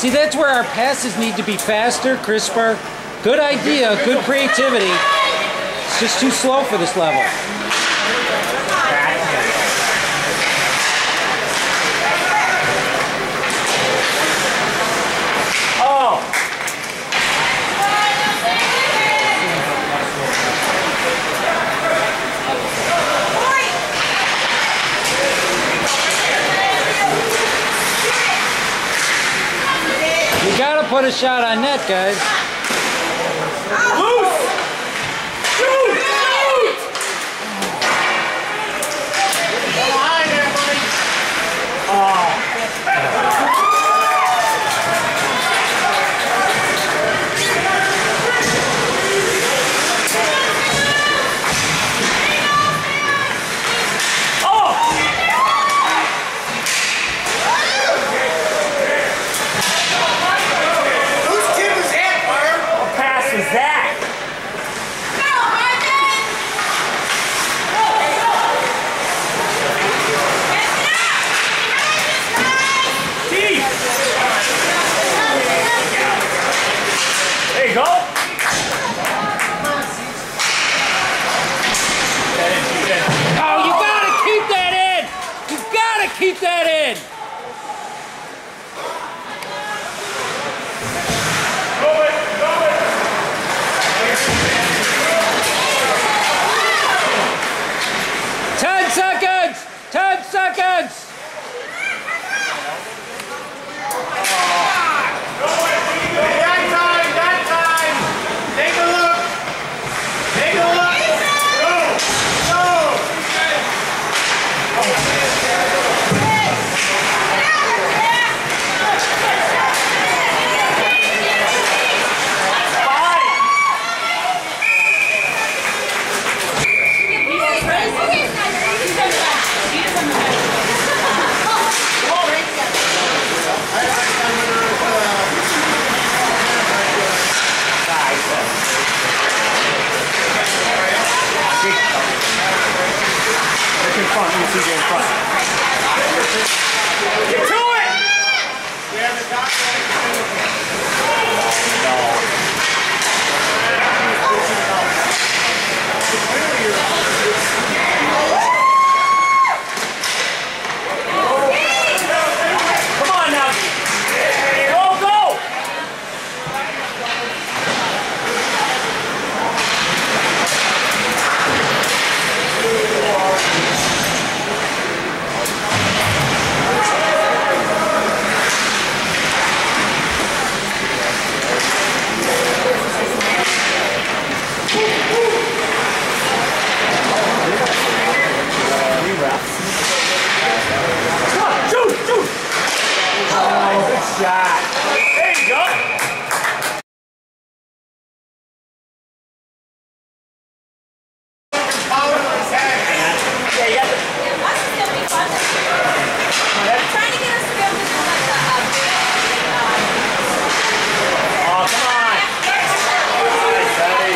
See, that's where our passes need to be faster, crisper. Good idea, good creativity. It's just too slow for this level. You gotta put a shot on net, guys. Loose! Shoot! Shoot! Behind there, buddy. There you go. Oh, you gotta keep that in! You gotta keep that in! Go it, go it. 10 seconds! 10 seconds! Get to it! We have the top Come on now! Go, go! Shot. There you go. Yeah, you got the... Trying to get us to be able to do like Oh, come on. Nice, buddy.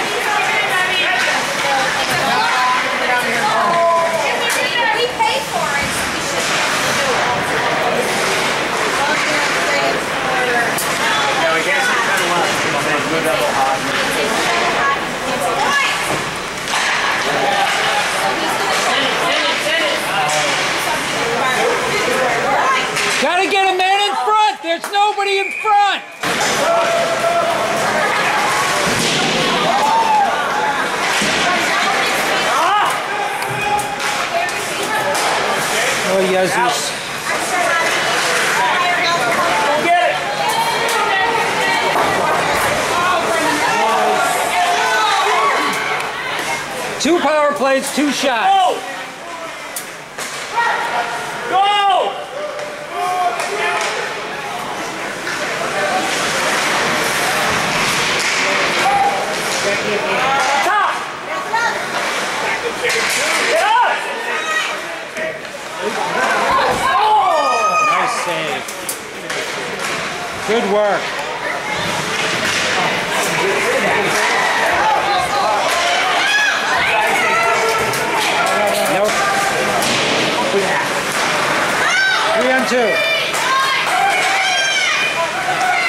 we paid for it, so we should be able to do it. Yeah, we can't see kind of left. Good double hot. Gotta get a man in front! There's nobody in front! Oh, Jesus. Go get it. Two power plays, 2 shots. Go! Go! Top! Yes! Nice save. Good work. Nope. 3 on 2.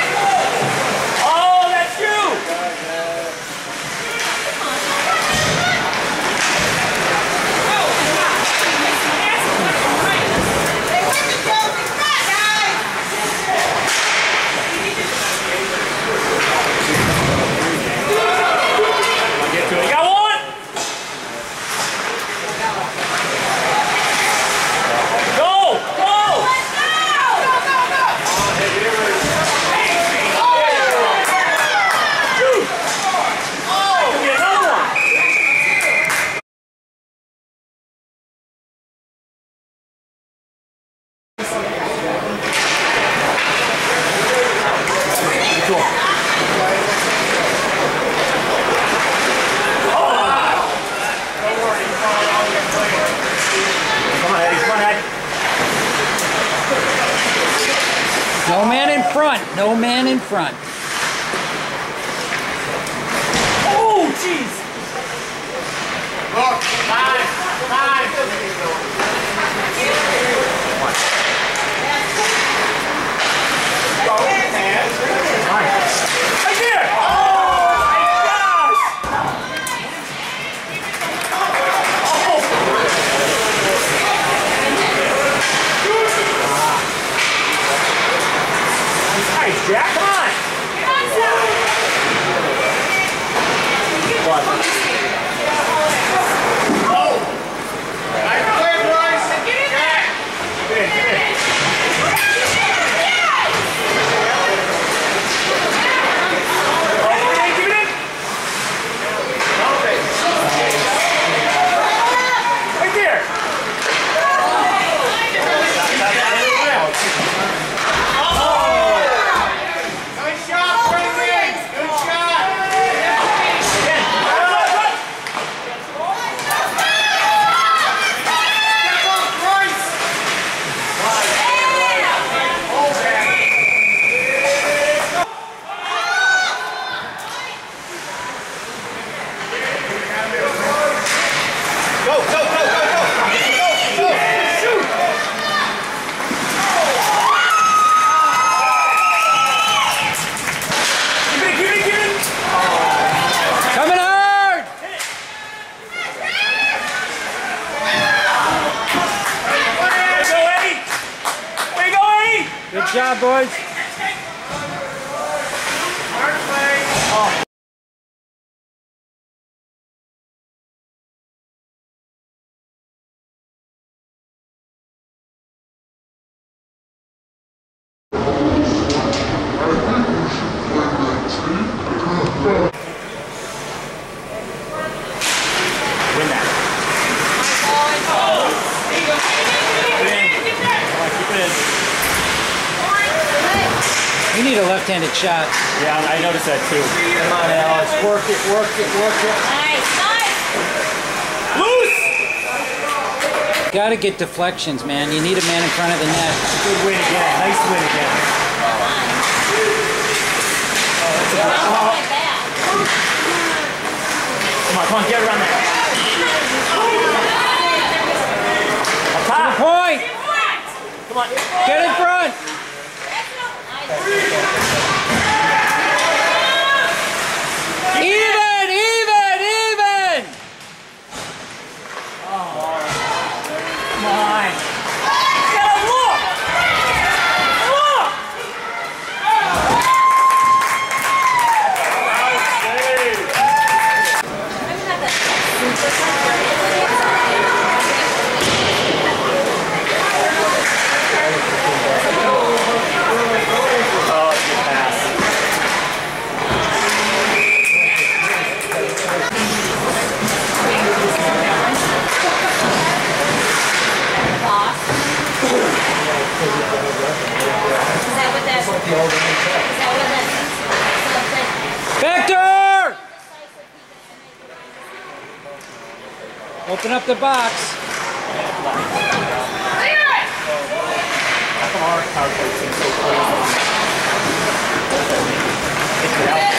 to him. Come on, Eddie. Come on, Eddie. No man in front. No man in front. Oh, jeez. Look. Time. Right there. Oh, my gosh. Nice, Jack. Come on. What? Good job, boys. Win that. You need a left-handed shot. Yeah, I noticed that too. Come on, Alex. Work it, work it, work it. Nice. Loose! Gotta get deflections, man. You need a man in front of the net. Good win again. Nice win again. Come on, get around there. Up top. Point! Come on. Get in front! Even! Even! Even! Come on. Gotta look! Look! Oh, it's a good pass. Vector! Open up the box. How come our power play seems so close? Take it out.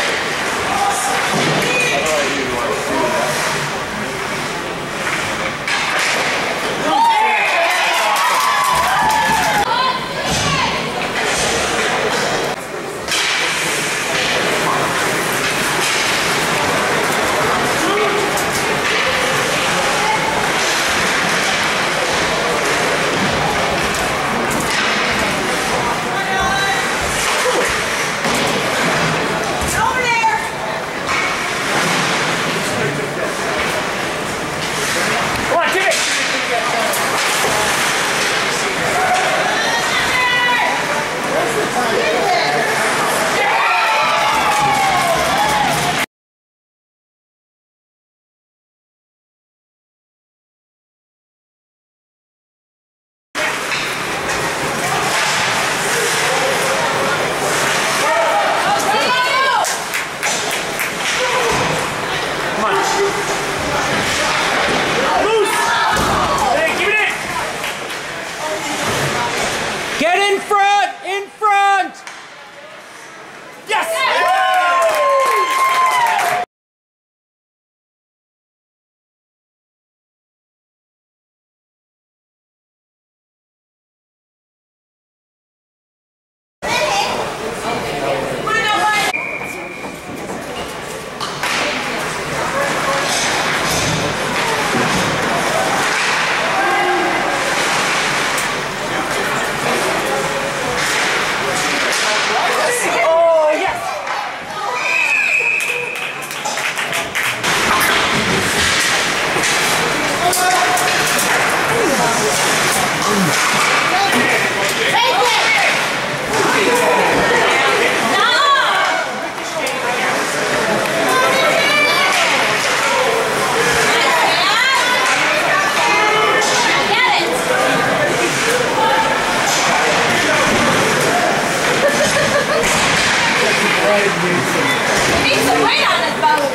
He needs some weight on his boat.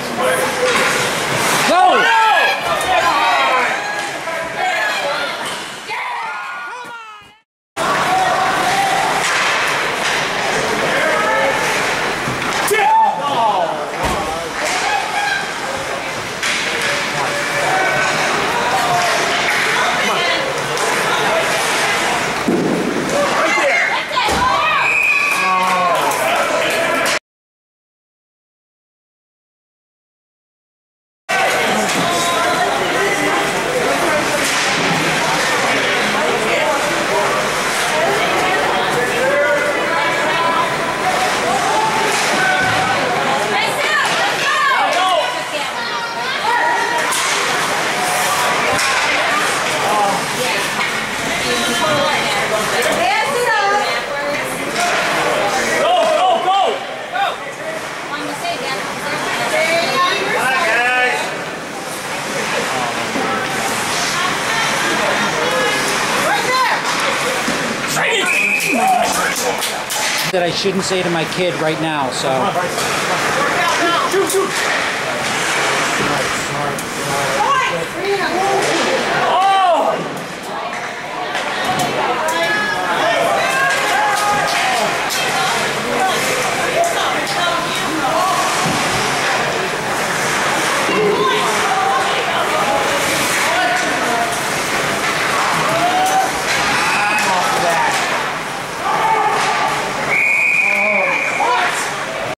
Go! That I shouldn't say to my kid right now, so. Shoot, shoot.